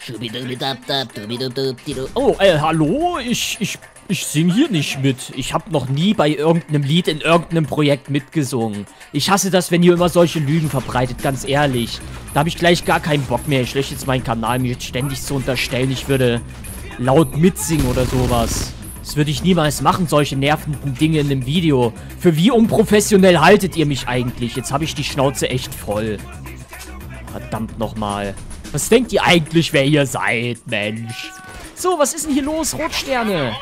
Oh, hallo? Ich sing hier nicht mit. Ich habe noch nie bei irgendeinem Lied in irgendeinem Projekt mitgesungen. Ich hasse das, wenn ihr immer solche Lügen verbreitet, ganz ehrlich. Da habe ich gleich gar keinen Bock mehr. Ich lösche jetzt meinen Kanal, mir jetzt ständig zu unterstellen, ich würde laut mitsingen oder sowas. Das würde ich niemals machen, solche nervenden Dinge in einem Video. Für wie unprofessionell haltet ihr mich eigentlich? Jetzt habe ich die Schnauze echt voll. Verdammt nochmal. Was denkt ihr eigentlich, wer ihr seid, Mensch? So, was ist denn hier los? Rotsterne.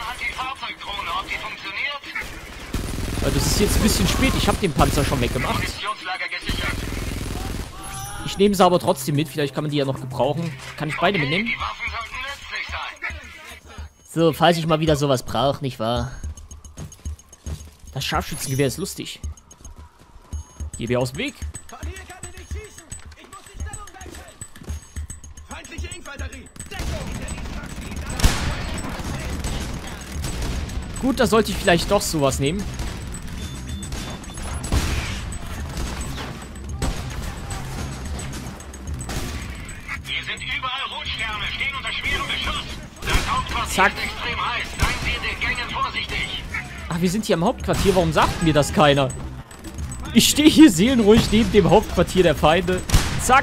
Das ist jetzt ein bisschen spät. Ich habe den Panzer schon weggemacht. Ich nehme sie aber trotzdem mit. Vielleicht kann man die ja noch gebrauchen. Kann ich beide mitnehmen? So, falls ich mal wieder sowas brauche, nicht wahr? Das Scharfschützengewehr ist lustig. Geh mir aus dem Weg. Gut, da sollte ich vielleicht doch sowas nehmen. Hier sind überall Rotsterne, stehen unter schwerem Beschuss. Das Hauptquartier Zack. ist extrem heiß. Seien Sie in den Gängen vorsichtig. Ach, wir sind hier im Hauptquartier. Warum sagt mir das keiner? Ich stehe hier seelenruhig neben dem Hauptquartier der Feinde. Zack.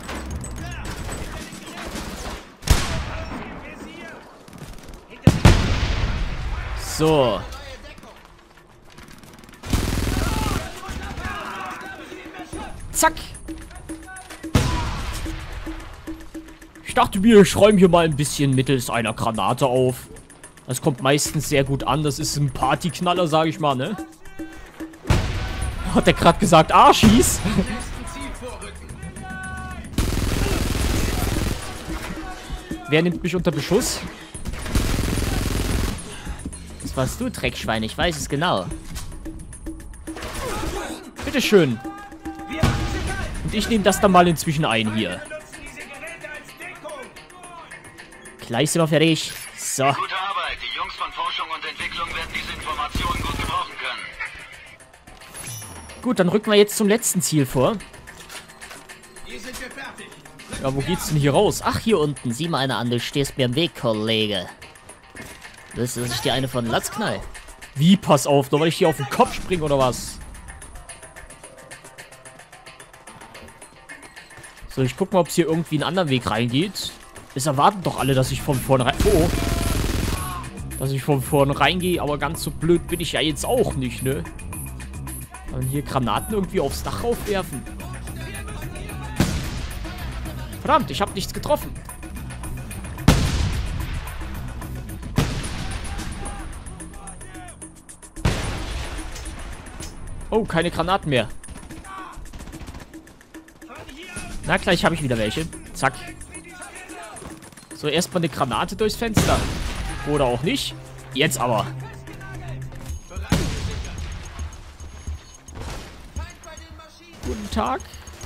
So. Zack. Ich dachte mir, ich räume hier mal ein bisschen mittels einer Granate auf. Das kommt meistens sehr gut an. Das ist ein Partyknaller, sage ich mal, ne? Hat der gerade gesagt, Arschis? Wer nimmt mich unter Beschuss? Das warst du, Dreckschwein. Ich weiß es genau. Bitteschön. Und ich nehme das dann mal inzwischen ein hier. Gleich sind wir fertig. So. Gute Arbeit. Die Jungs von Forschung und Entwicklung werden diese Informationen gut gebrauchen können. Gut, dann rücken wir jetzt zum letzten Ziel vor. Ja, wo geht's denn hier raus? Ach, hier unten. Sieh mal einer an, du stehst mir im Weg, Kollege. Willst du, dass ich dir eine von Latz knall? Wie, pass auf, nur weil ich hier auf den Kopf springe oder was? So, ich guck mal, ob es hier irgendwie einen anderen Weg reingeht. Es erwarten doch alle, dass ich von vornherein... Oh! Dass ich von vornherein gehe, aber ganz so blöd bin ich ja jetzt auch nicht, ne? Kann man hier Granaten irgendwie aufs Dach raufwerfen? Verdammt, ich habe nichts getroffen. Oh, keine Granaten mehr. Na, gleich habe ich wieder welche. Zack. So, erstmal eine Granate durchs Fenster. Oder auch nicht. Jetzt aber. Guten Tag.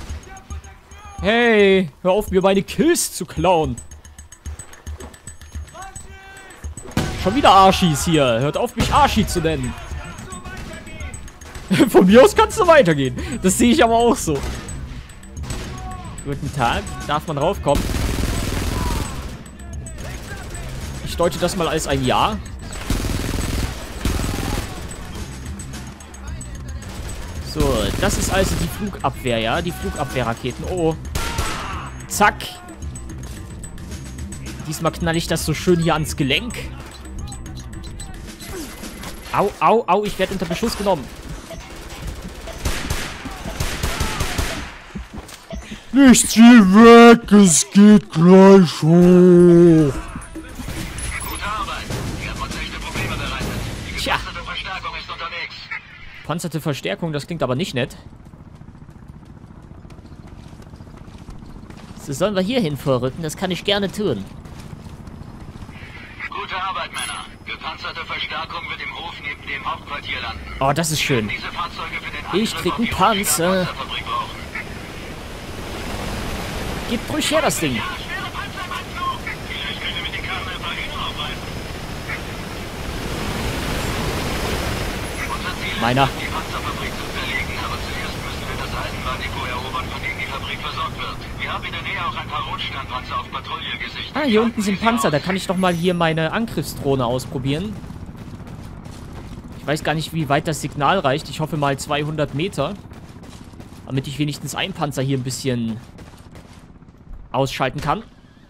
Hey, hör auf, mir meine Kills zu klauen. Schon wieder Arschis hier. Hört auf, mich Arschi zu nennen. Von mir aus kannst du weitergehen. Das sehe ich aber auch so. Guten Tag. Darf man raufkommen? Ich deute das mal als ein Ja. So, das ist also die Flugabwehr, ja? Die Flugabwehrraketen. Oh. Zack. Diesmal knall ich das so schön hier ans Gelenk. Au, au, au. Ich werde unter Beschuss genommen. Nicht zieh weg, es geht gleich hoch. Gute Arbeit. Ihr habt uns echte Probleme bereitet. Die gepanzerte Verstärkung ist unterwegs. Panzerte Verstärkung, das klingt aber nicht nett. So, sollen wir hierhin vorrücken? Das kann ich gerne tun. Gute Arbeit, Männer. Gepanzerte Verstärkung wird im Hof neben dem Hauptquartier landen. Oh, das ist schön. Diese Fahrzeuge für den Ich Angriff krieg auf einen die Panzer. Panzerfabrik brauchen. Gebt ruhig her, das Ding. Ja, schwere Panzer im Anflug. Vielleicht können wir mit den Karren ein paar Hühner aufweisen. Unser Ziel Meiner. ist, die Panzerfabrik zu zerlegen, aber zuerst müssen wir das Eisenbahndepot erobern, von dem die Fabrik versorgt wird. Wir haben in der Nähe auch ein paar Rotsternpanzer auf Patrouille gesichtet. Ah, hier unten sind Panzer. Da kann ich doch mal hier meine Angriffsdrohne ausprobieren. Ich weiß gar nicht, wie weit das Signal reicht. Ich hoffe mal 200 Meter. Damit ich wenigstens einen Panzer hier ein bisschen ausschalten kann.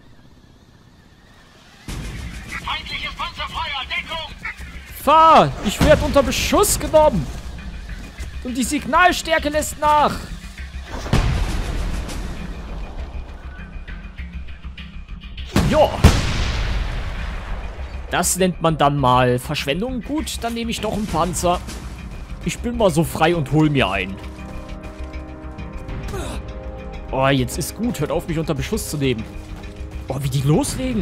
Feindliches Panzerfeuer, Deckung! Fahr! Ich werde unter Beschuss genommen! Und die Signalstärke lässt nach! Jo! Das nennt man dann mal Verschwendung. Gut, dann nehme ich doch einen Panzer. Ich bin mal so frei und hol mir einen. Oh, jetzt ist gut. Hört auf, mich unter Beschuss zu nehmen. Oh, wie die loslegen.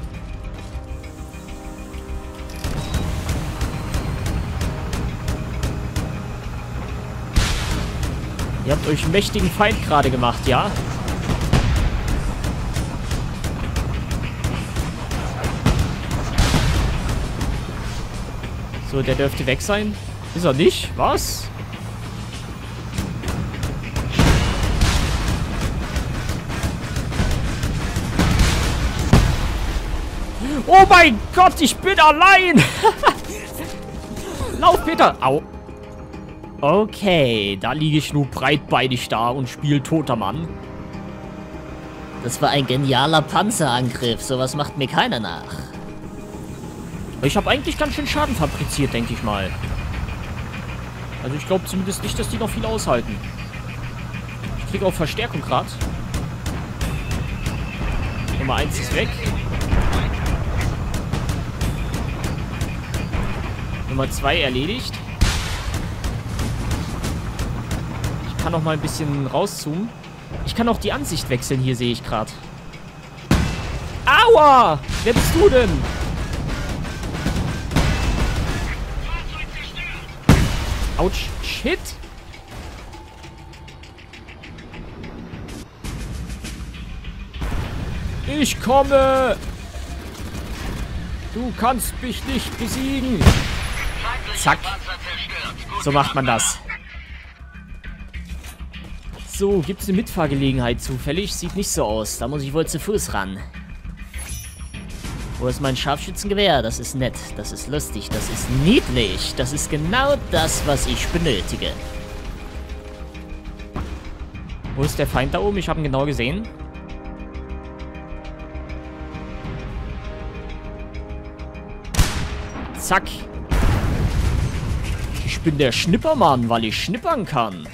Ihr habt euch einen mächtigen Feind gerade gemacht, ja? So, der dürfte weg sein. Ist er nicht? Was? Oh mein Gott, ich bin allein! Lauf, Peter! Au. Okay, da liege ich nur breitbeinig da und spiele toter Mann. Das war ein genialer Panzerangriff. Sowas macht mir keiner nach. Ich habe eigentlich ganz schön Schaden fabriziert, denke ich mal. Also ich glaube zumindest nicht, dass die noch viel aushalten. Ich kriege auch Verstärkung gerade. Nummer 1 ist weg. Nummer 2 erledigt. Ich kann noch mal ein bisschen rauszoomen. Ich kann auch die Ansicht wechseln, hier sehe ich gerade. Aua! Wer bist du denn? Autsch, shit! Ich komme! Du kannst mich nicht besiegen! Zack. So macht man das. So, gibt es eine Mitfahrgelegenheit zufällig? Sieht nicht so aus. Da muss ich wohl zu Fuß ran. Wo ist mein Scharfschützengewehr? Das ist nett. Das ist lustig. Das ist niedlich. Das ist genau das, was ich benötige. Wo ist der Feind da oben? Ich habe ihn genau gesehen. Zack. Ich bin der Schnippermann, weil ich schnippern kann.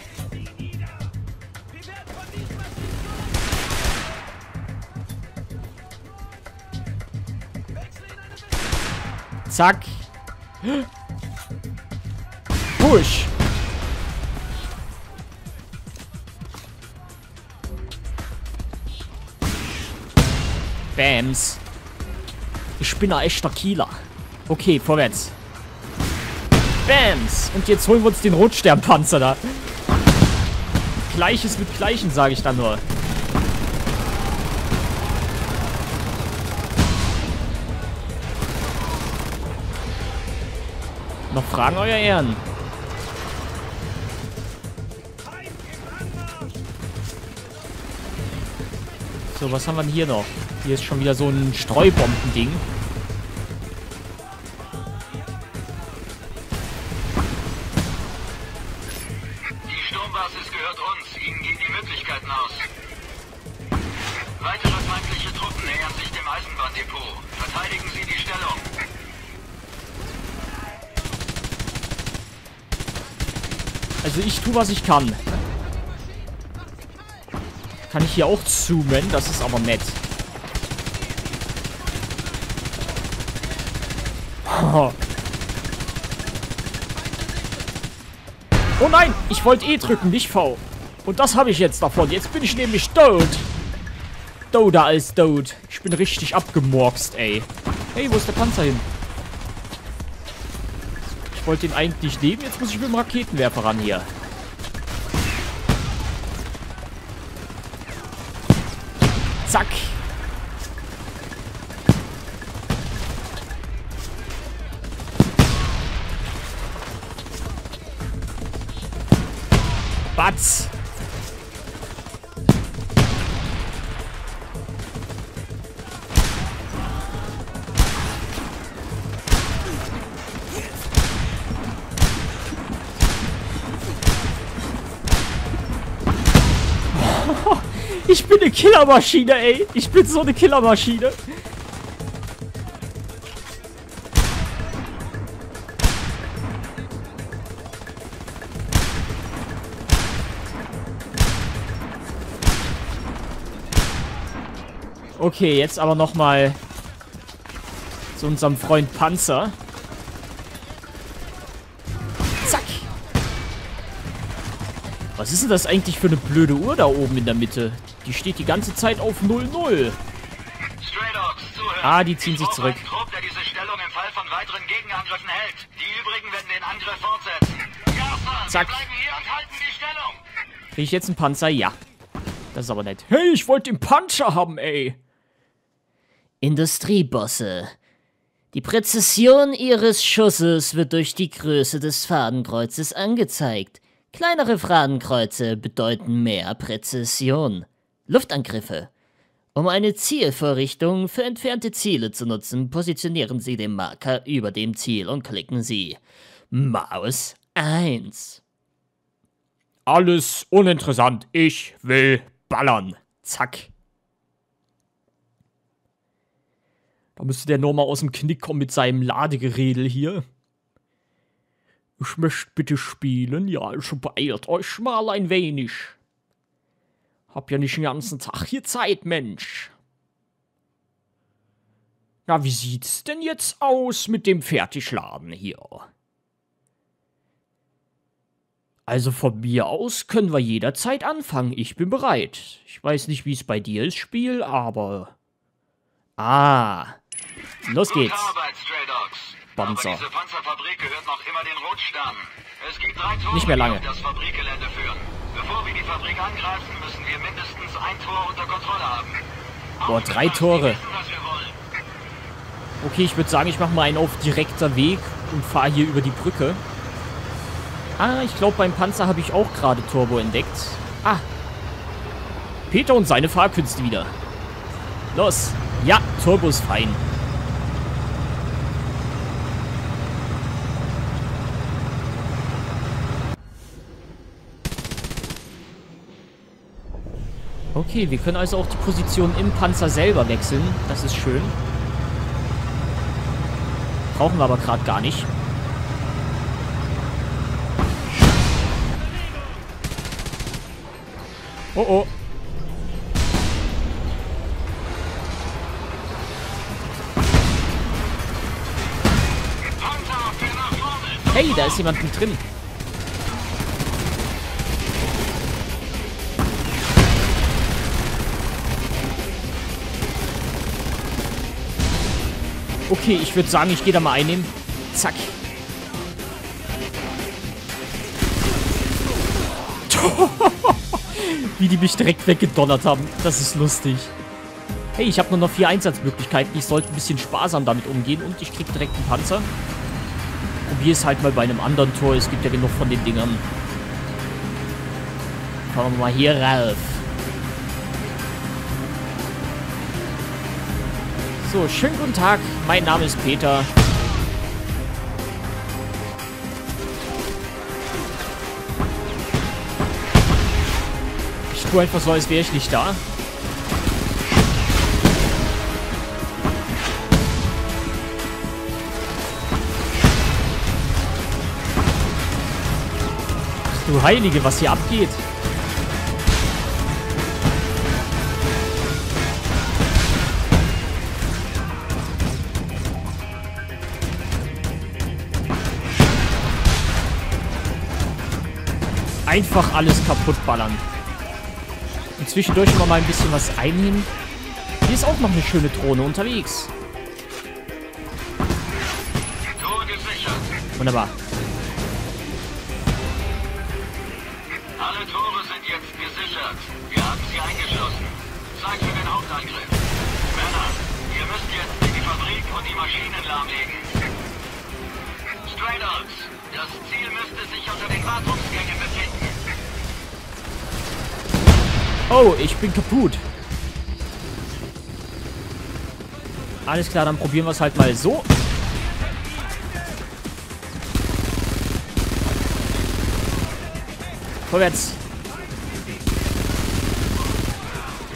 Zack. Push. Bams. Ich bin ein echter Kieler. Okay, vorwärts. Bams. Und jetzt holen wir uns den Rotsternpanzer da. Gleiches mit Gleichen, sage ich dann nur. Noch Fragen, euer Ehren? So, was haben wir denn hier noch? Hier ist schon wieder so ein Streubombending. Die Sturmbasis gehört uns. Ihnen gehen die Möglichkeiten aus. Weitere feindliche Truppen nähern sich dem Eisenbahndepot. Verteidigen Sie die Stellung. Also ich tue, was ich kann. Kann ich hier auch zoomen? Das ist aber nett. Oh nein, ich wollte E drücken, nicht V. Und das habe ich jetzt davon. Jetzt bin ich nämlich tot. Toter als tot. Ich bin richtig abgemurkst, ey. Hey, wo ist der Panzer hin? Ich wollte ihn eigentlich nehmen. Jetzt muss ich mit dem Raketenwerfer ran hier. Zack. Batz. Ich bin eine Killermaschine, ey. Ich bin so eine Killermaschine. Okay, jetzt aber nochmal zu unserem Freund Panzer. Zack. Was ist denn das eigentlich für eine blöde Uhr da oben in der Mitte? Die steht die ganze Zeit auf 00. Ah, die ziehen sich zurück. Trupp, der diese Stellung im Fall von weiteren Gegenangriffen hält. Die übrigen werden den Angriff fortsetzen. Ja, Sir, Zack. wir bleiben hier und halten die Stellung. Krieg ich jetzt einen Panzer? Ja. Das ist aber nett. Hey, ich wollte den Panzer haben, ey. Industriebosse. Die Präzision ihres Schusses wird durch die Größe des Fadenkreuzes angezeigt. Kleinere Fadenkreuze bedeuten mehr Präzision. Luftangriffe. Um eine Zielvorrichtung für entfernte Ziele zu nutzen, positionieren Sie den Marker über dem Ziel und klicken Sie Maus 1. Alles uninteressant. Ich will ballern. Zack. Da müsste der nur mal aus dem Knick kommen mit seinem Ladegeredel hier. Ich möchte bitte spielen. Ja, also beeilt euch mal ein wenig. Hab ja nicht den ganzen Tag hier Zeit, Mensch. Na, wie sieht's denn jetzt aus mit dem Fertigladen hier? Also von mir aus können wir jederzeit anfangen. Ich bin bereit. Ich weiß nicht, wie es bei dir ist, Spiel, aber... Ah, los geht's. Gute Arbeit, Stray Dogs. Panzer. Aber diese Panzerfabrik gehört noch immer den Rotsternen. Es gibt 3 Tore, Nicht mehr lange. die auf das Fabrikgelände führen. Bevor wir die Fabrik angreifen, müssen wir mindestens ein Tor unter Kontrolle haben. Boah, 3 Tore. Wir wissen, was wir wollen. Okay, ich würde sagen, ich mache mal einen auf direkter Weg und fahre hier über die Brücke. Ah, ich glaube, beim Panzer habe ich auch gerade Turbo entdeckt. Ah. Peter und seine Fahrkünste wieder. Los. Ja, Turbo ist fein. Okay, wir können also auch die Position im Panzer selber wechseln. Das ist schön. Brauchen wir aber gerade gar nicht. Oh oh. Hey, da ist jemand mit drin. Okay, ich würde sagen, ich gehe da mal einnehmen. Zack. Wie die mich direkt weggedonnert haben. Das ist lustig. Hey, ich habe nur noch 4 Einsatzmöglichkeiten. Ich sollte ein bisschen sparsam damit umgehen. Und ich krieg direkt einen Panzer. Probier es halt mal bei einem anderen Tor. Es gibt ja genug von den Dingern. Kommen wir mal hier rauf. So, schönen guten Tag. Mein Name ist Peter. Ich tue einfach so, als wäre ich nicht da. Ach du Heilige, was hier abgeht. Einfach alles kaputt ballern. Und zwischendurch immer mal ein bisschen was einnehmen. Hier ist auch noch eine schöne Drohne unterwegs. Tor gesichert. Wunderbar. Alle Tore sind jetzt gesichert. Wir haben sie eingeschlossen. Zeit für den Hauptangriff. Männer, ihr müsst jetzt in die Fabrik und die Maschinen lahmlegen. Stray Dogs, das Ziel müsste sich unter den Wartungsgängen befinden. Oh, ich bin kaputt. Alles klar, dann probieren wir es halt mal so. Vorwärts.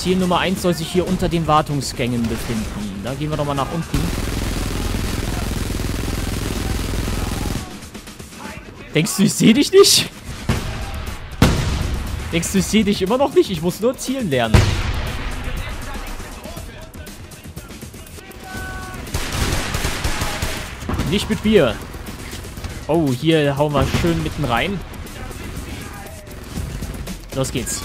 Ziel Nummer 1 soll sich hier unter den Wartungsgängen befinden. Da gehen wir doch mal nach unten. Denkst du, ich sehe dich nicht? Denkst du, ich sehe dich immer noch nicht? Ich muss nur zielen lernen. Nicht mit Bier. Oh, hier hauen wir schön mitten rein. Los geht's.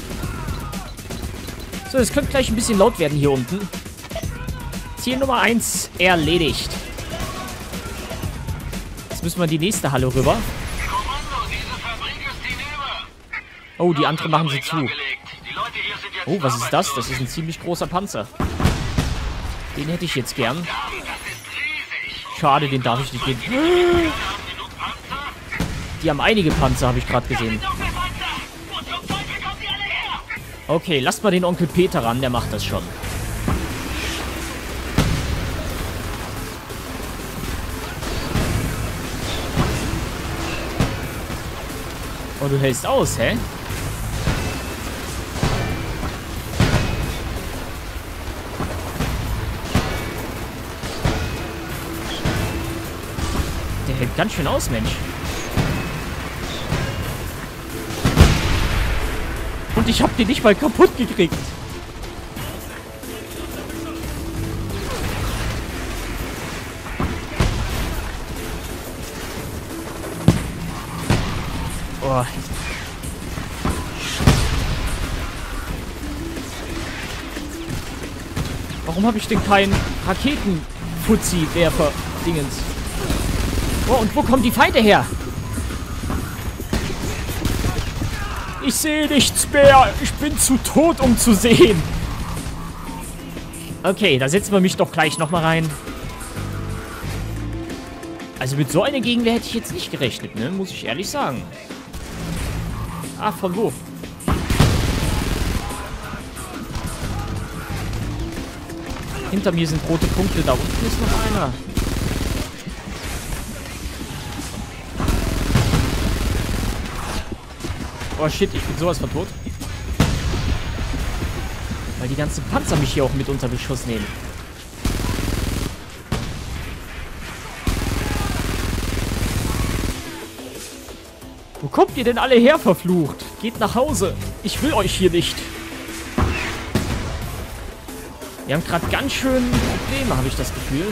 So, es könnte gleich ein bisschen laut werden hier unten. Ziel Nummer 1 erledigt. Jetzt müssen wir in die nächste Halle rüber. Kommando, diese Fabrik ist hinüber. Oh, die andere machen sie zu. Die Leute hier sind jetzt Oh, was ist das? Das ist ein ziemlich großer Panzer. Den hätte ich jetzt gern. Das ist riesig. Schade, den darf ich nicht geben. Haben genug Panzer? Die haben einige Panzer, habe ich gerade gesehen. Noch mehr Panzer. Wo zum Teufel kommen die alle her? Okay, lasst mal den Onkel Peter ran, der macht das schon. Oh, du hältst aus, hä? Der hält ganz schön aus, Mensch. Und ich hab den nicht mal kaputt gekriegt. Oh. Warum habe ich denn keinen Raketen-Fuzzi-Werfer-Dingens? Oh, und wo kommen die Feinde her? Ich sehe nichts mehr. Ich bin zu tot, um zu sehen. Okay, da setzen wir mich doch gleich nochmal rein. Also mit so einer Gegenwehr hätte ich jetzt nicht gerechnet, ne? Muss ich ehrlich sagen. Ah, von wo? Hinter mir sind rote Punkte. Da unten ist noch einer. Oh shit, ich bin sowas von tot. Weil die ganzen Panzer mich hier auch mit unter Beschuss nehmen. Wo kommt ihr denn alle her, verflucht? Geht nach Hause. Ich will euch hier nicht. Wir haben gerade ganz schön Probleme, habe ich das Gefühl.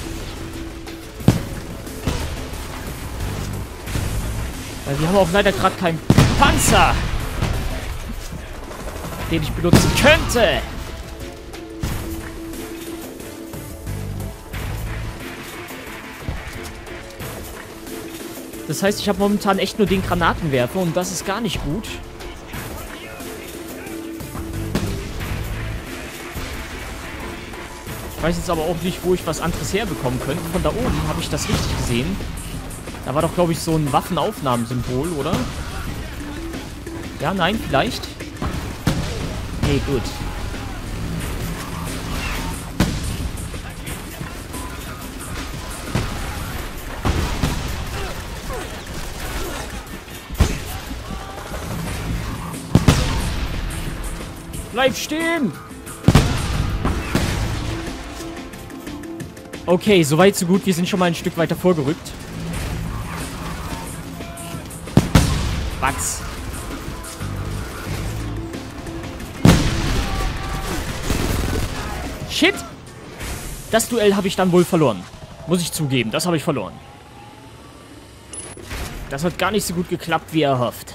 Weil wir haben auch leider gerade keinen Panzer, den ich benutzen könnte. Das heißt, ich habe momentan echt nur den Granatenwerfer und das ist gar nicht gut. Ich weiß jetzt aber auch nicht, wo ich was anderes herbekommen könnte. Von da oben habe ich das richtig gesehen. Da war doch, glaube ich, so ein Waffenaufnahmesymbol, oder? Ja, nein, vielleicht. Nee, gut. Bleib stehen! Okay, soweit so gut. Wir sind schon mal ein Stück weiter vorgerückt. Wachs. Shit! Das Duell habe ich dann wohl verloren. Muss ich zugeben, das habe ich verloren. Das hat gar nicht so gut geklappt, wie erhofft.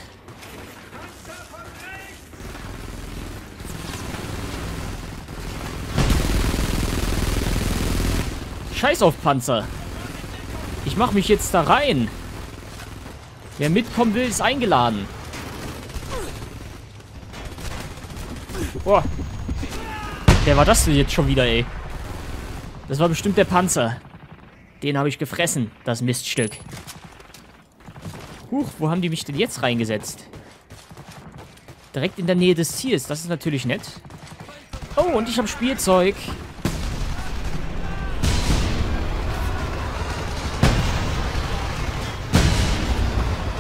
Scheiß auf Panzer. Ich mache mich jetzt da rein. Wer mitkommen will, ist eingeladen. Boah. Wer war das denn jetzt schon wieder, ey? Das war bestimmt der Panzer. Den habe ich gefressen, das Miststück. Huch, wo haben die mich denn jetzt reingesetzt? Direkt in der Nähe des Ziels, das ist natürlich nett. Oh, und ich habe Spielzeug.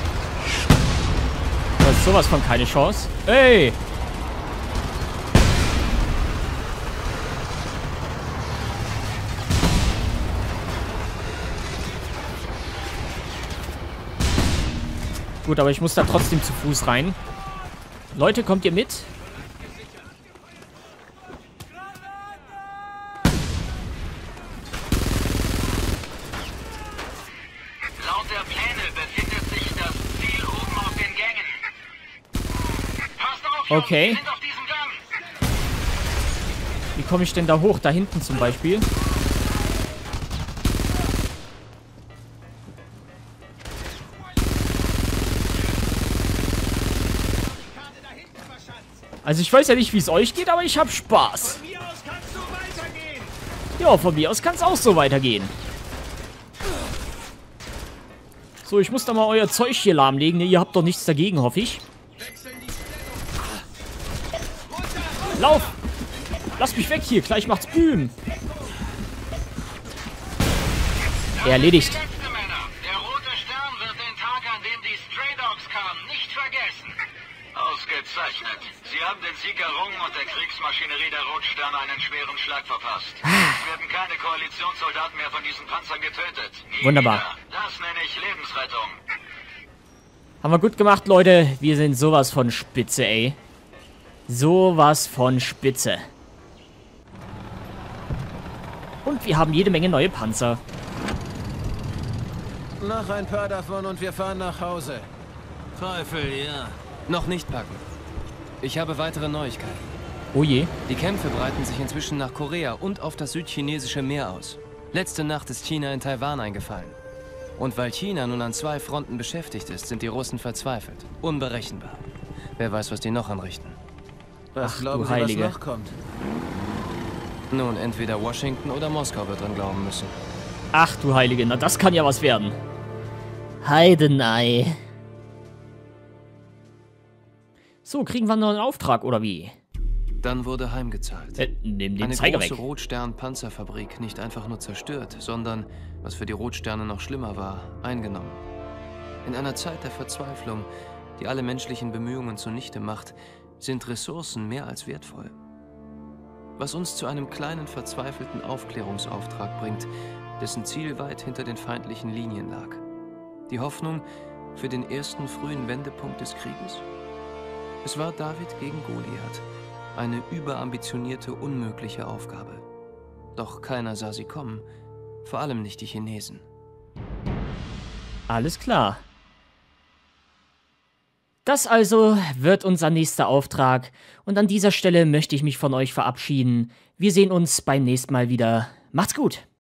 Du hast sowas von keine Chance. Ey! Gut, aber ich muss da trotzdem zu Fuß rein. Leute, kommt ihr mit? Laut der Pläne befindet sich das Ziel oben auf den Gängen. Passt auf, Jungs, Okay. wir sind auf diesem Gang. Wie komme ich denn da hoch? Da hinten zum Beispiel. Also ich weiß ja nicht, wie es euch geht, aber ich habe Spaß. Von mir aus kannst du weitergehen. Ja, von mir aus kann es auch so weitergehen. So, ich muss da mal euer Zeug hier lahmlegen. Ihr habt doch nichts dagegen, hoffe ich. Lauf! Lass mich weg hier, gleich macht's Bühm. Erledigt. Die letzte, Männer. Der rote Stern wird den Tag, an dem die Stray Dogs kamen, nicht vergessen. Ausgezeichnet. Sie haben den Sieg errungen und der Kriegsmaschinerie der Rotsterne einen schweren Schlag verpasst. Es werden keine Koalitionssoldaten mehr von diesen Panzern getötet. Nie Wunderbar. wieder. Das nenne ich Lebensrettung. Haben wir gut gemacht, Leute. Wir sind sowas von spitze, ey. Sowas von spitze. Und wir haben jede Menge neue Panzer. Noch ein paar davon und wir fahren nach Hause. Teufel, ja. Noch nicht packen. Ich habe weitere Neuigkeiten. Oh je. Die Kämpfe breiten sich inzwischen nach Korea und auf das südchinesische Meer aus. Letzte Nacht ist China in Taiwan eingefallen. Und weil China nun an 2 Fronten beschäftigt ist, sind die Russen verzweifelt. Unberechenbar. Wer weiß, was die noch anrichten. Was Ach, glauben du Sie, was Heilige. noch kommt? Nun, entweder Washington oder Moskau wird dran glauben müssen. Ach du Heilige, na das kann ja was werden. Heidenei. So, kriegen wir noch einen Auftrag, oder wie? Dann wurde heimgezahlt. Nimm den Eine Zeiger große weg. Rotstern-Panzerfabrik nicht einfach nur zerstört, sondern, was für die Rotsterne noch schlimmer war, eingenommen. In einer Zeit der Verzweiflung, die alle menschlichen Bemühungen zunichte macht, sind Ressourcen mehr als wertvoll. Was uns zu einem kleinen, verzweifelten Aufklärungsauftrag bringt, dessen Ziel weit hinter den feindlichen Linien lag. Die Hoffnung für den ersten frühen Wendepunkt des Krieges? Es war David gegen Goliath. Eine überambitionierte, unmögliche Aufgabe. Doch keiner sah sie kommen, vor allem nicht die Chinesen. Alles klar. Das also wird unser nächster Auftrag. Und an dieser Stelle möchte ich mich von euch verabschieden. Wir sehen uns beim nächsten Mal wieder. Macht's gut!